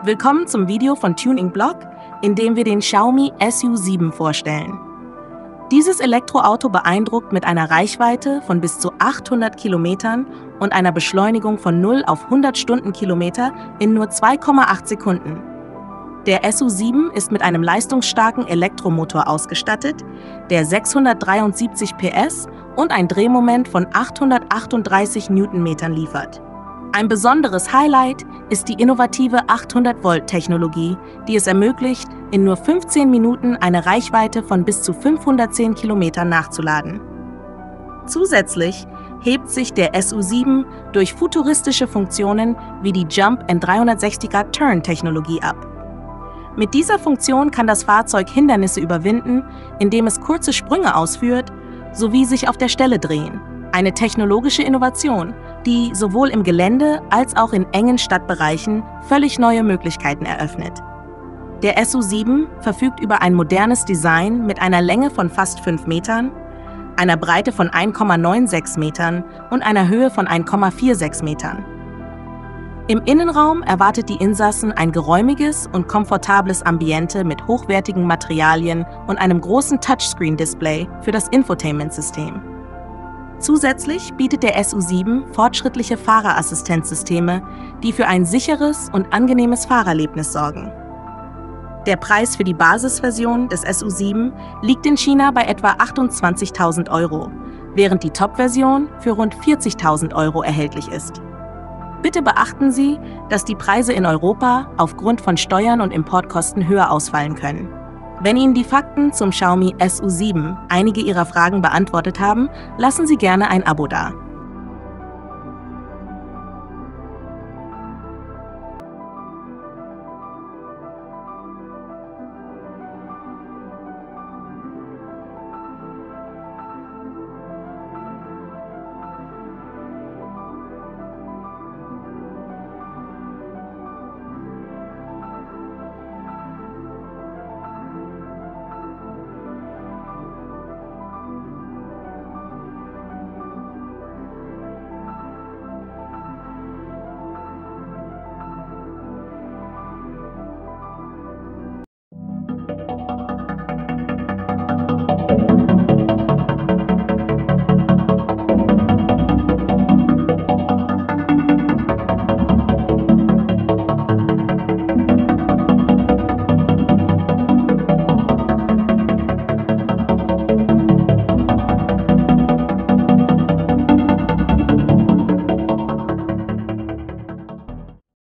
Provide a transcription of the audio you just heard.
Willkommen zum Video von Tuning Blog, in dem wir den Xiaomi SU7 vorstellen. Dieses Elektroauto beeindruckt mit einer Reichweite von bis zu 800 Kilometern und einer Beschleunigung von 0 auf 100 Stundenkilometer in nur 2,8 Sekunden. Der SU7 ist mit einem leistungsstarken Elektromotor ausgestattet, der 673 PS und ein Drehmoment von 838 Newtonmetern liefert. Ein besonderes Highlight ist die innovative 800-Volt-Technologie, die es ermöglicht, in nur 15 Minuten eine Reichweite von bis zu 510 Kilometern nachzuladen. Zusätzlich hebt sich der SU7 durch futuristische Funktionen wie die Jump-and-360er-Turn-Technologie ab. Mit dieser Funktion kann das Fahrzeug Hindernisse überwinden, indem es kurze Sprünge ausführt, sowie sich auf der Stelle drehen. Eine technologische Innovation, die sowohl im Gelände als auch in engen Stadtbereichen völlig neue Möglichkeiten eröffnet. Der SU7 verfügt über ein modernes Design mit einer Länge von fast 5 Metern, einer Breite von 1,96 Metern und einer Höhe von 1,46 Metern. Im Innenraum erwartet die Insassen ein geräumiges und komfortables Ambiente mit hochwertigen Materialien und einem großen Touchscreen-Display für das Infotainment-System. Zusätzlich bietet der SU7 fortschrittliche Fahrerassistenzsysteme, die für ein sicheres und angenehmes Fahrerlebnis sorgen. Der Preis für die Basisversion des SU7 liegt in China bei etwa 28.000 €, während die Top-Version für rund 40.000 € erhältlich ist. Bitte beachten Sie, dass die Preise in Europa aufgrund von Steuern und Importkosten höher ausfallen können. Wenn Ihnen die Fakten zum Xiaomi SU7 einige Ihrer Fragen beantwortet haben, lassen Sie gerne ein Abo da.